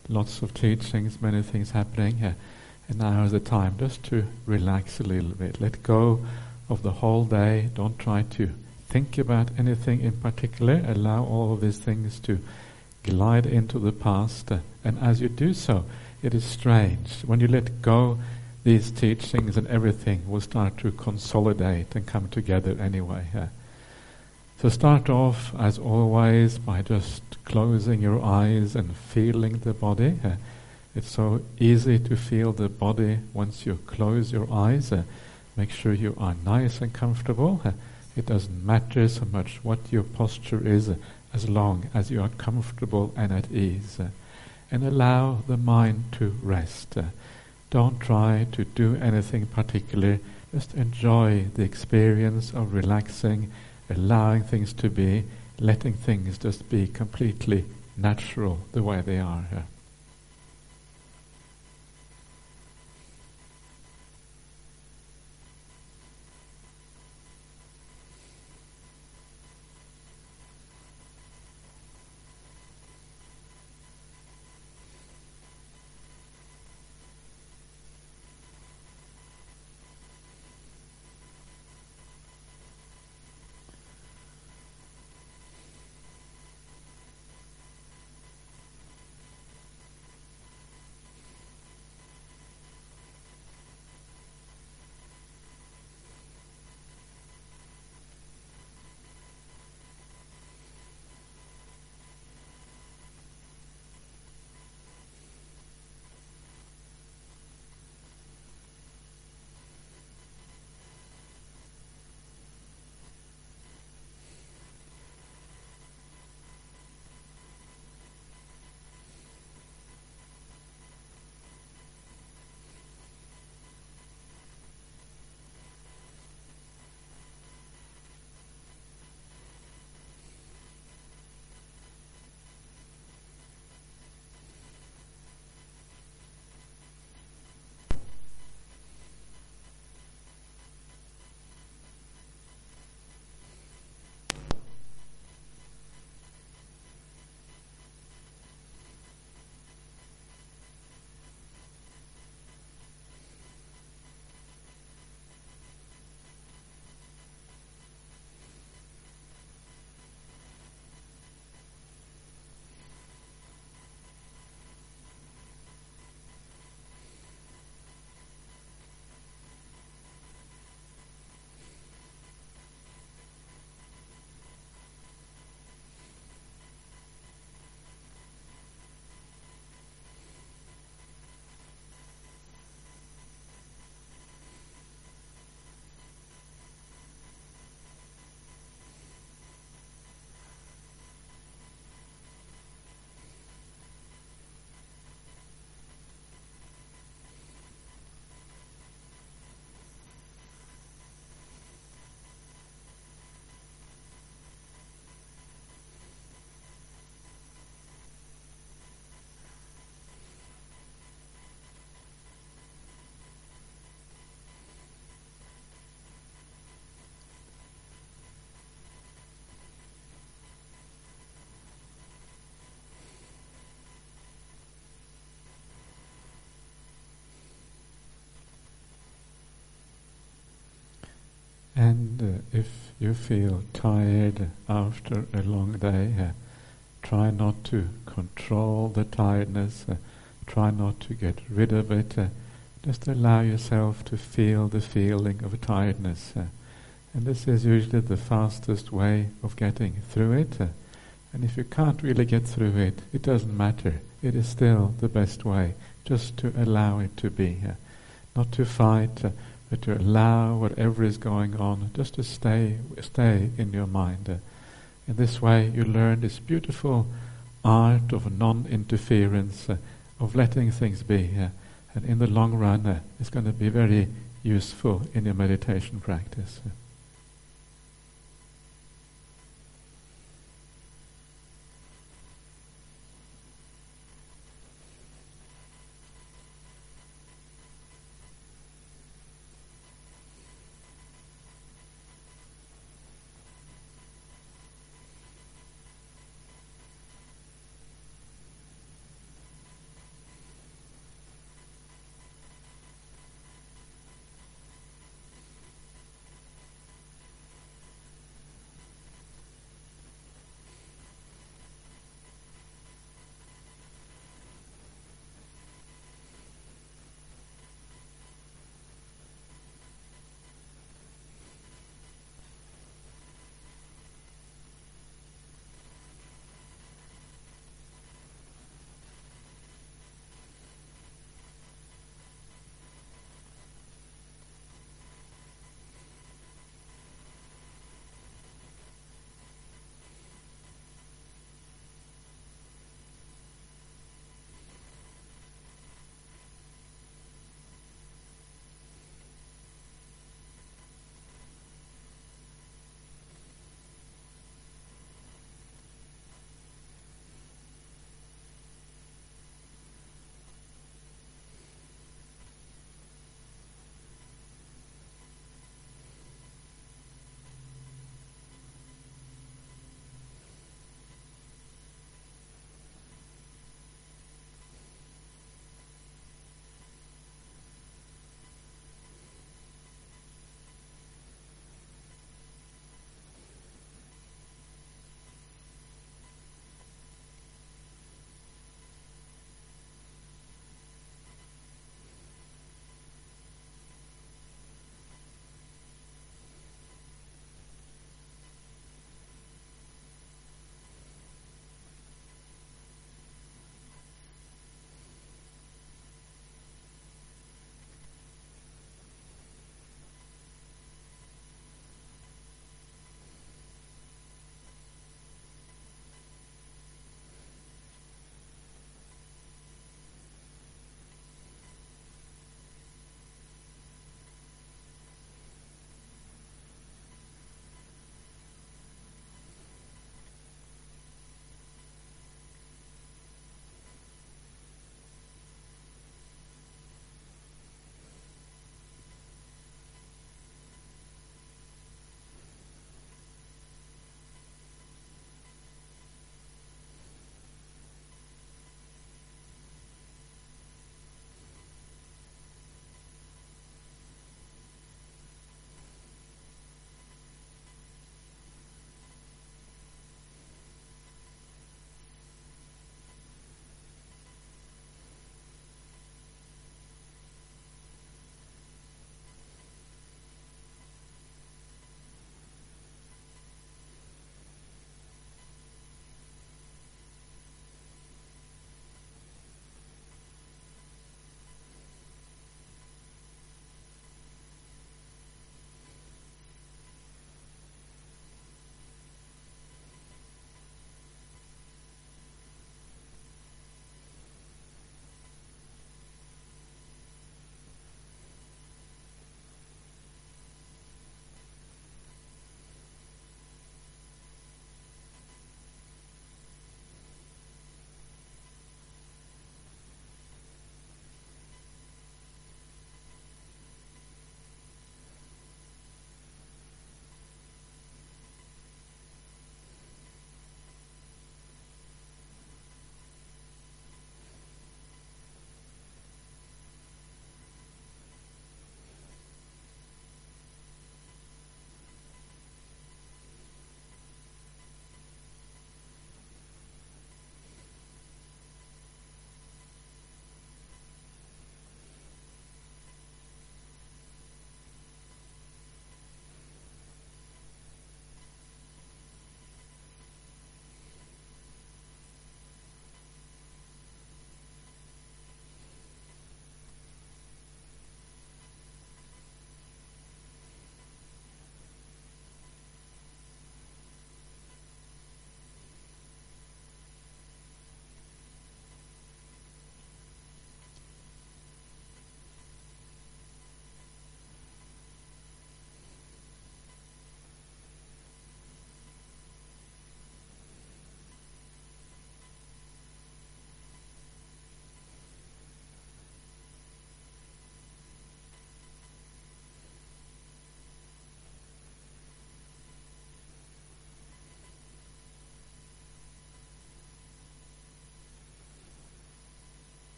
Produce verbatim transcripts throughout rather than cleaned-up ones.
lots of teachings, many things happening, uh, and now is the time just to relax a little bit. Let go of the whole day. Don't try to think about anything in particular. Allow all of these things to glide into the past. Uh, and as you do so, it is strange. When you let go, these teachings and everything will start to consolidate and come together anyway. Uh, so start off, as always, by just closing your eyes and feeling the body. Uh, it's so easy to feel the body once you close your eyes. Uh, make sure you are nice and comfortable. Uh, it doesn't matter so much what your posture is, uh, as long as you are comfortable and at ease. Uh, and allow the mind to rest. Uh, don't try to do anything particular. Just enjoy the experience of relaxing, allowing things to be, letting things just be completely natural the way they are. Uh, And uh, if you feel tired after a long day, uh, try not to control the tiredness, uh, try not to get rid of it, uh, just allow yourself to feel the feeling of tiredness. Uh, and this is usually the fastest way of getting through it. Uh, and if you can't really get through it, it doesn't matter. It is still the best way, just to allow it to be. Uh, not to fight, uh, but to allow whatever is going on, just to stay stay in your mind. Uh, in this way you learn this beautiful art of non-interference, uh, of letting things be. Uh, and in the long run, uh, it's going to be very useful in your meditation practice. Uh,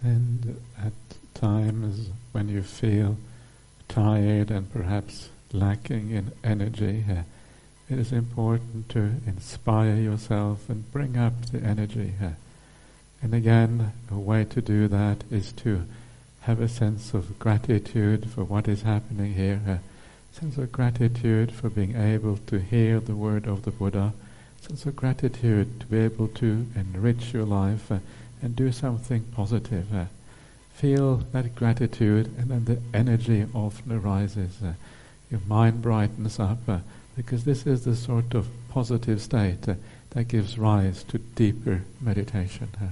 And at times when you feel tired and perhaps lacking in energy, uh, it is important to inspire yourself and bring up the energy. Uh, and again, a way to do that is to have a sense of gratitude for what is happening here, a sense of gratitude for being able to hear the word of the Buddha, a sense of gratitude to be able to enrich your life uh, and do something positive. Uh, feel that gratitude, and then the energy often arises. Uh, your mind brightens up, uh, because this is the sort of positive state uh, that gives rise to deeper meditation. Uh.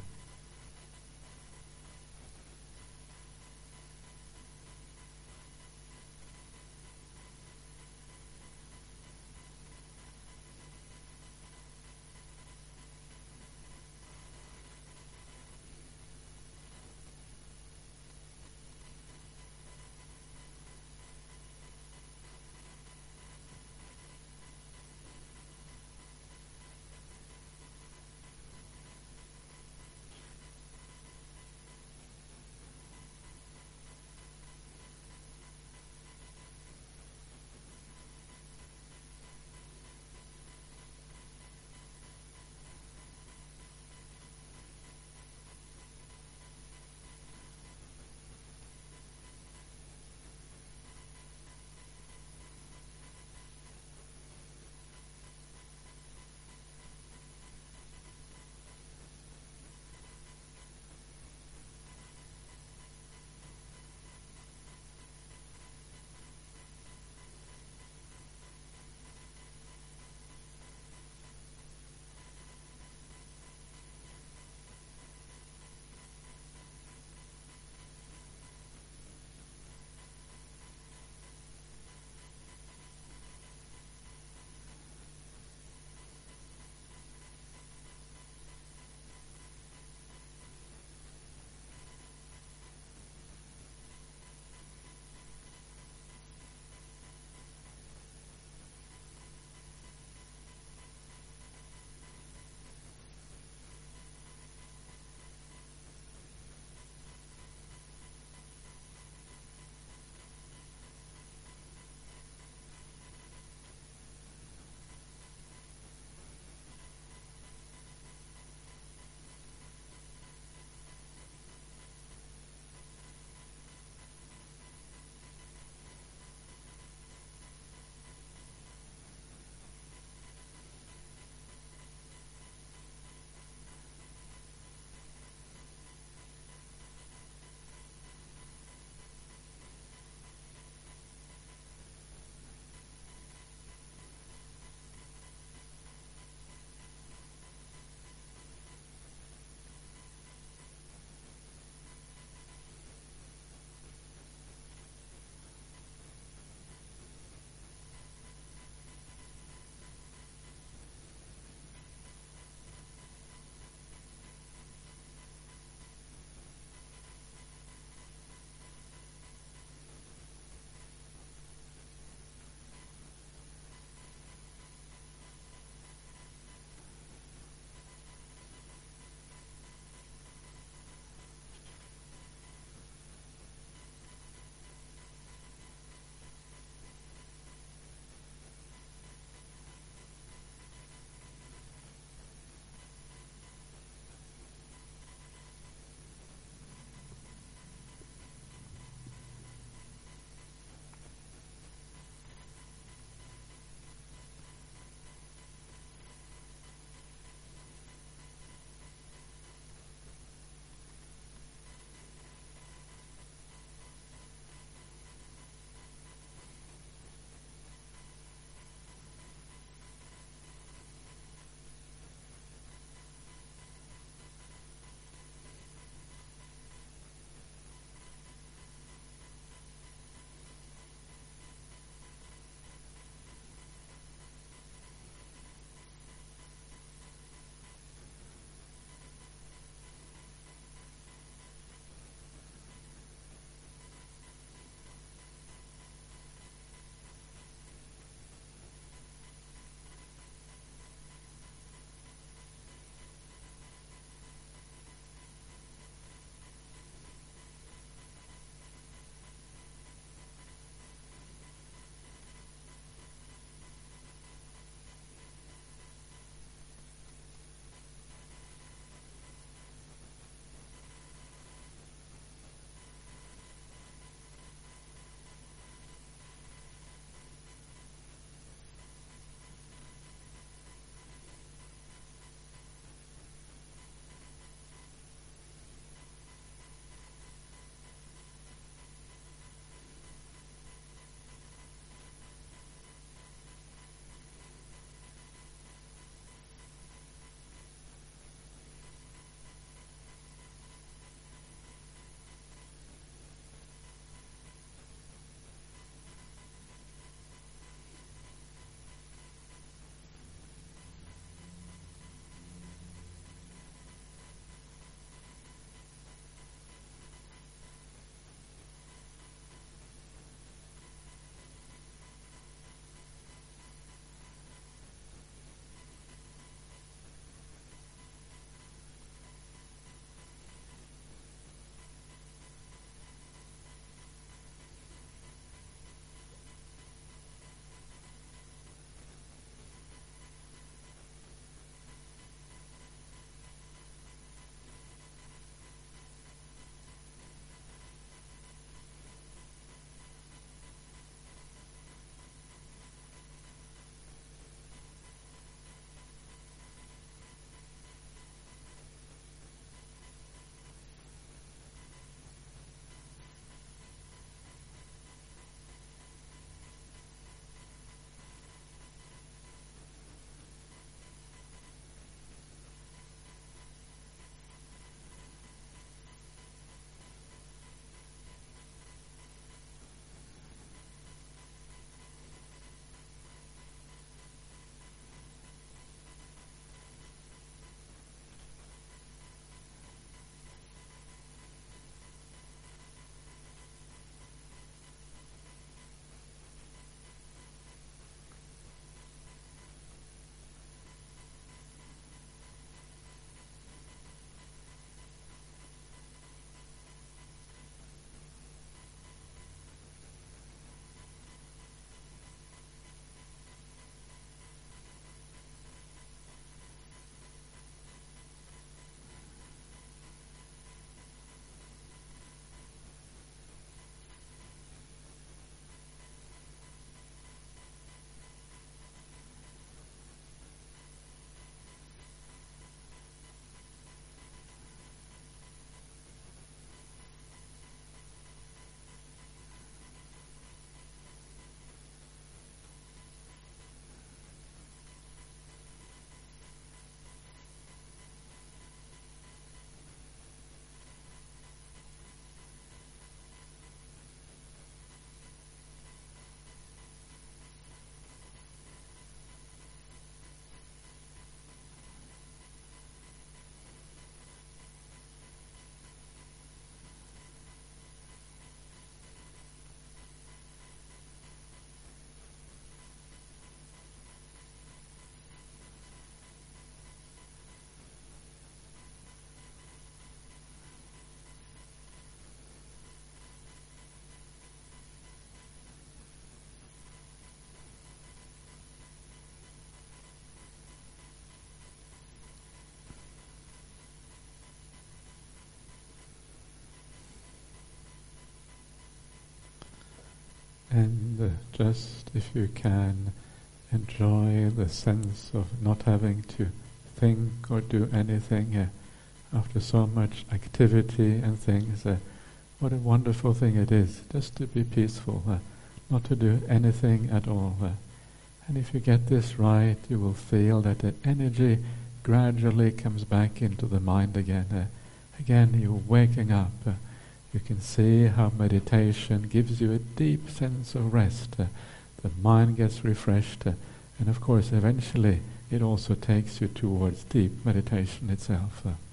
just if you can enjoy the sense of not having to think or do anything uh, after so much activity and things. Uh, what a wonderful thing it is just to be peaceful, uh, not to do anything at all. Uh, and if you get this right, you will feel that the energy gradually comes back into the mind again. Uh, again, you're waking up. Uh, you can see how meditation gives you a deep sense of rest. Uh, the mind gets refreshed, uh, and of course, eventually, it also takes you towards deep meditation itself. Uh.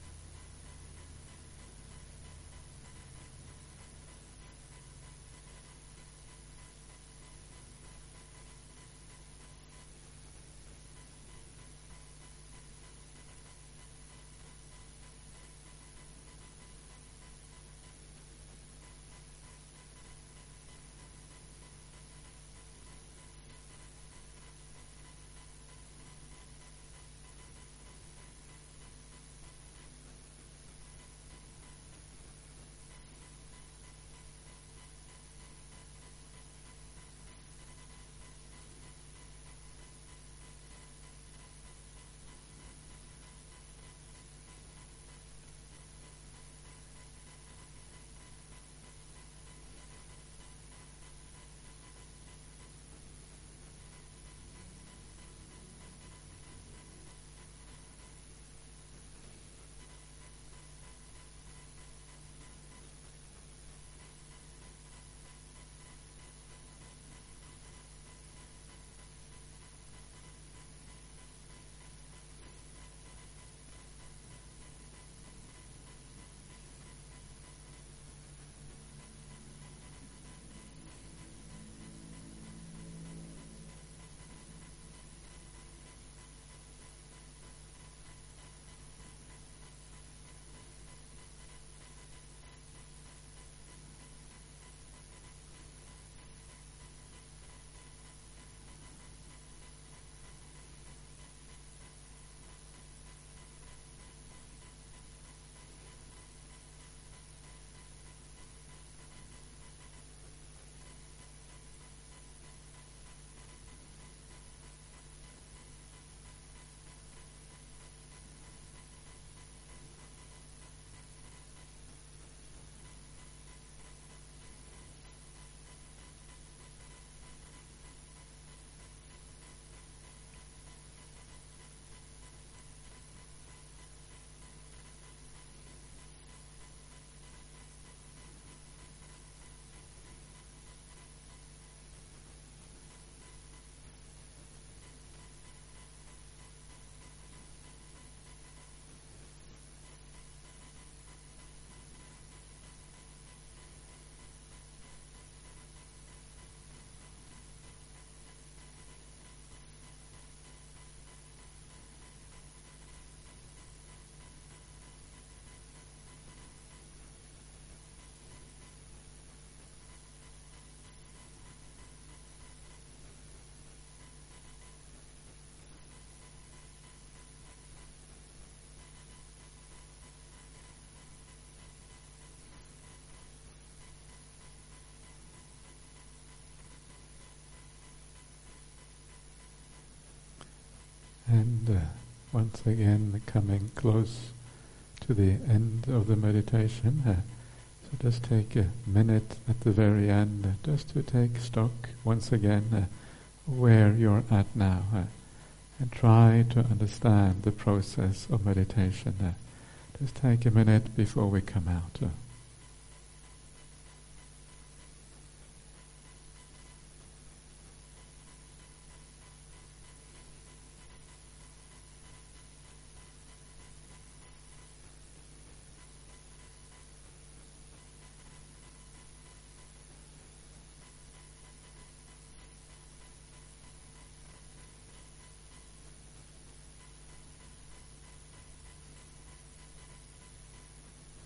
And uh, once again, coming close to the end of the meditation, uh, so just take a minute at the very end, uh, just to take stock once again uh, where you're at now, uh, and try to understand the process of meditation. Uh, just take a minute before we come out. Uh.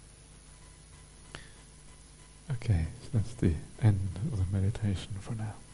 Okay, so that's the end of the meditation for now.